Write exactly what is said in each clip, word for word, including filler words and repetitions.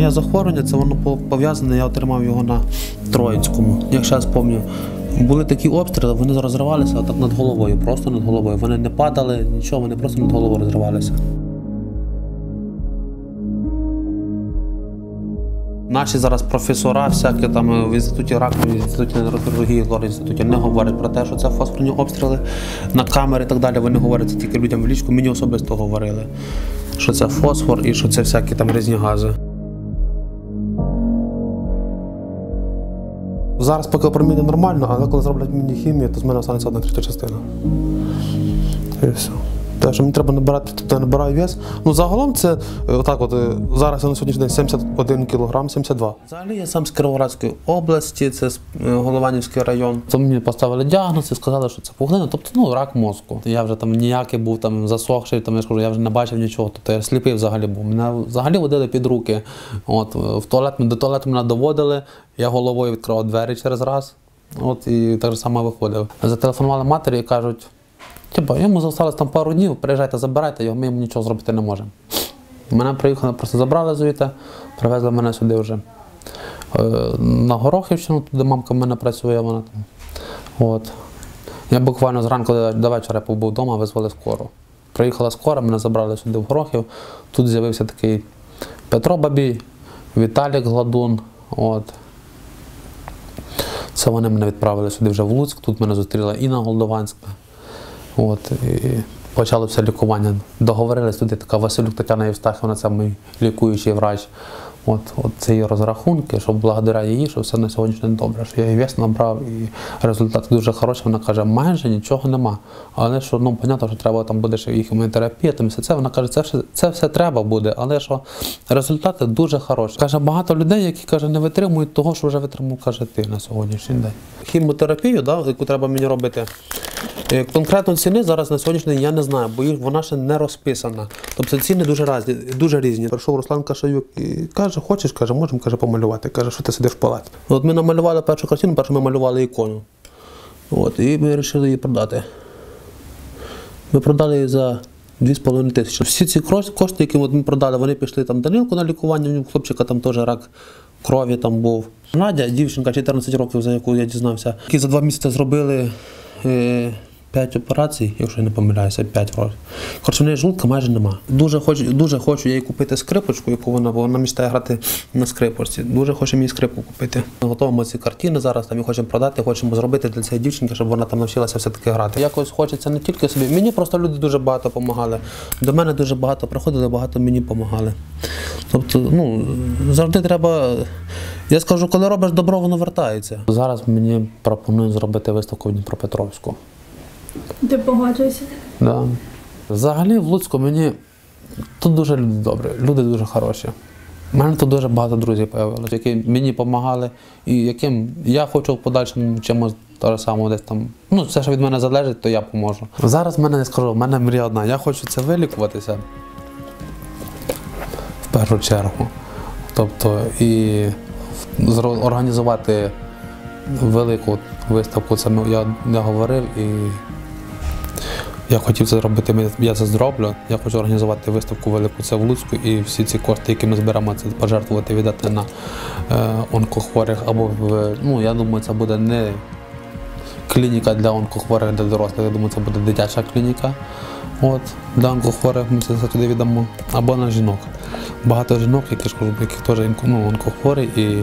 моє захворювання, це воно пов'язане, я отримав його на Троїцькому. Як зараз пам'ятаю, були такі обстріли, вони розривалися так над головою, просто над головою. Вони не падали, нічого, вони просто над головою розривалися. Наші зараз професора, всякі там в інституті раку, в інституті нейрохірургії, в інституті не говорять про те, що це фосфорні обстріли на камери і так далі. Вони говорять це тільки людям в ліжку, мені особисто говорили, що це фосфор і що це всякі там різні гази. Зараз поки проміни нормально, але коли зроблять мені хімію, то з мене останеться одна третя частина. І все. Те, що мені треба набирати, тобто я набираю вес. Ну, загалом це, отак от, зараз я на сьогоднішній день сімдесят один кілограм, сімдесят два. Взагалі я сам з Кіровоградської області, це Голованівський район. То мені поставили діагноз і сказали, що це пухлина, тобто, ну, рак мозку. Я вже там ніякий був, там, засохший, там, я ж кажу, я вже не бачив нічого, тобто я сліпий взагалі був. Мене взагалі водили під руки. От, в туалет, до туалету мене доводили, я головою відкривав двері через раз, от, і так само виходив. Зателефонували матері і кажуть, типа, йому залишилось там пару днів, приїжджайте, забирайте його, ми йому нічого зробити не можемо. Мене приїхали, просто забрали звідти, привезли мене сюди вже на Горохівщину, туди мамка в мене працює, вона там. От. Я буквально зранку до вечора побув вдома, визвали скору. Приїхала скора, мене забрали сюди в Горохів, тут з'явився такий Петро Бабій, Віталік Гладун. От. Це вони мене відправили сюди вже в Луцьк, тут мене зустріла Інна Голдованська. От, і почалося лікування. Договорились, туди така Василюк Тетяна Євстахівна, це мій лікуючий врач. От, от це її розрахунки, що благодаря їй, що все на сьогоднішній день добре, що я і вес набрав, і результат дуже хороший. Вона каже, майже нічого нема. Але що, ну, понятно, що треба там буде ще і хіміотерапія, там все це. Вона каже, це все, це все треба буде, але що результати дуже хороші. Каже, багато людей, які, каже, не витримують того, що вже витримав, каже, ти на сьогоднішній день. Хімотерапію, да, яку треба мені робити, конкретно ціни зараз на сьогоднішній день я не знаю, бо вона ще не розписана. Тобто ціни дуже різні. Дуже різні. Прийшов Руслан Кашаюк і каже, хочеш, каже, можемо, каже, помалювати. Каже, що ти сидиш в палаті. От ми намалювали першу картину, першу ми малювали ікону. От, і ми вирішили її продати. Ми продали її за дві з половиною тисячі. Всі ці кошти, які ми продали, вони пішли там Данилку на лікування, у хлопчика там теж рак крові там був. Надя, дівчинка, чотирнадцять років, за яку я дізнався, які за два місяці зробили е, п'ять операцій, якщо я не помиляюся, п'ять років. Коротше, в неї жлудка майже нема. Дуже хочу, дуже хочу їй купити скрипочку, яку вона, бо вона мечтає грати на скрипочці. Дуже хочемо їй скрипку купити. Ми готуємо ці картини зараз, там і хочемо продати, хочемо зробити для цієї дівчинки, щоб вона там навчилася все-таки грати. Якось хочеться не тільки собі. Мені просто люди дуже багато допомагали. До мене дуже багато приходили, багато мені допомагали. Тобто, ну, завжди треба... Я скажу, коли робиш добро, воно вертається. Зараз мені пропонують зробити виставку в Дніпропетровську. Ти погоджуєшся? Да. Взагалі в Луцьку мені тут дуже люди добрі, люди дуже хороші. У мене тут дуже багато друзів з'явилося, які мені допомагали і яким я хочу в подальшому чимось того самого десь там. Ну, все, що від мене залежить, то я поможу. Зараз в мене, не скажу, в мене мрія одна. Я хочу це вилікуватися в першу чергу. Тобто і організувати велику виставку, це я, я говорив і я хотів це зробити, я це зроблю. Я хочу організувати виставку велику, це в Луцьку, і всі ці кошти, які ми зберемо, це пожертвувати, віддати на е, онкохворих, або, в, ну, я думаю, це буде не клініка для онкохворих, для дорослих, я думаю, це буде дитяча клініка. От, для онкохворих ми це туди віддамо, або на жінок. Багато жінок, які, які теж ну, онкохворі, і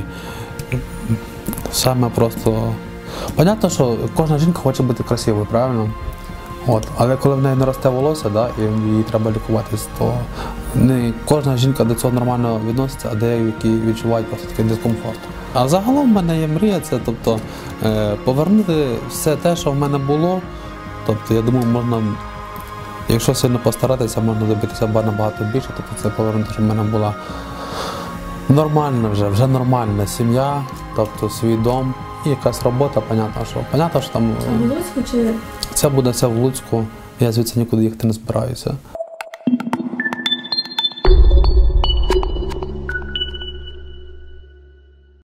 саме просто... Понятно, що кожна жінка хоче бути красивою, правильно? От. Але коли в неї не росте волосся, да, і їй треба лікуватись, то не кожна жінка до цього нормально відноситься, а деякі відчувають просто такий дискомфорт. А загалом в мене є мрія, це тобто, повернути все те, що в мене було. Тобто, я думаю, можна, якщо сильно постаратися, можна добитися набагато більше, тобто це повернути, щоб в мене була нормальна вже, вже нормальна сім'я, тобто свій дом. І якась робота, понятно, що, понятно, що там... Це в Луцьку чи? Це буде все в Луцьку, я звідси нікуди їхати не збираюся.